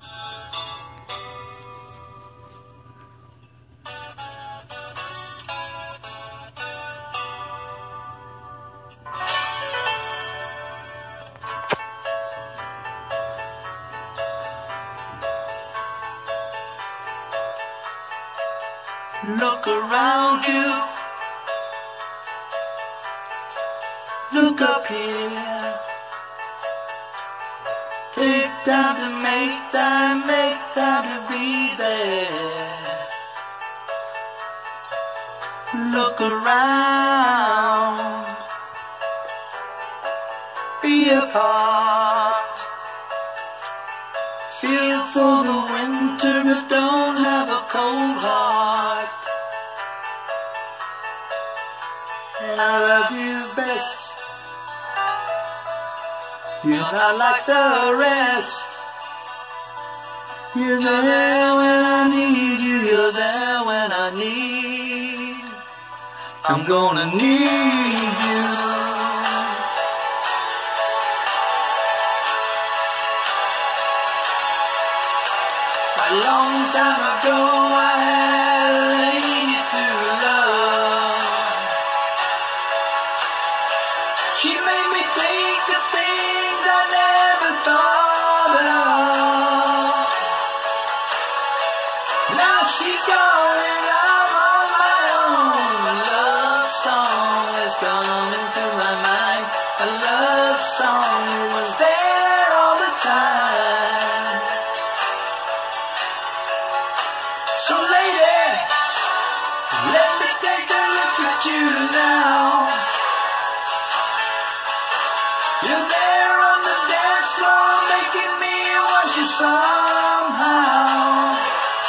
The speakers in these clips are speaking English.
Look around you, look up here. Take time to make time to be there. Look around, be a part. Feel for the winter but don't have a cold heart. I love you best. You're not like the rest. You're there when I need you. You're there when I need. I'm gonna need you. A long time ago I had a lady to love. She made me think of things I never thought of. Now she's gone and I'm on my own. A love song has come into my mind. A love song was there all the time. So lady, let me take a look at you now. You're there on the dance floor, making me want you somehow.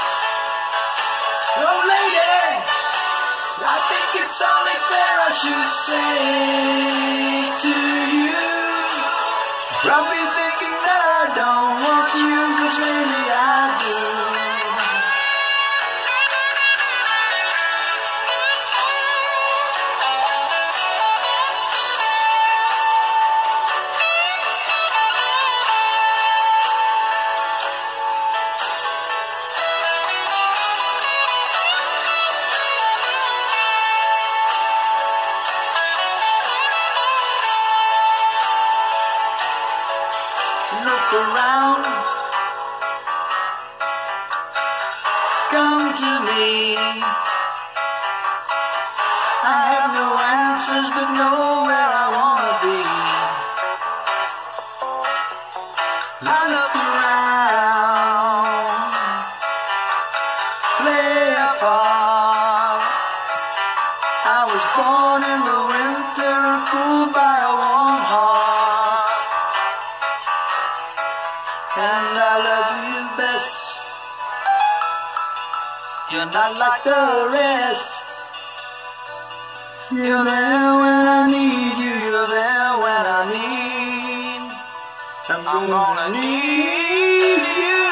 Oh lady, I think it's only fair I should say to you. Probably thinking that I don't want you, 'cause really I do. Look around, come to me. I have no answers but know where I wanna be. I look around, play a part. I was born in the winter and cooled by a warm heart. And I love you best. You're not like the rest. You're there when I need you. You're there when I need. I'm gonna need you.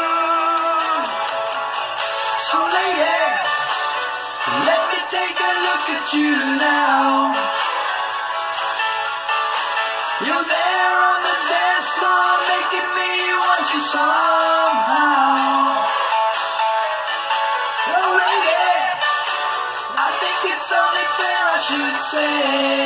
So lady, let me take a look at you now. You're there on the dance floor, making me want you somehow. Oh lady, I think it's only fair I should say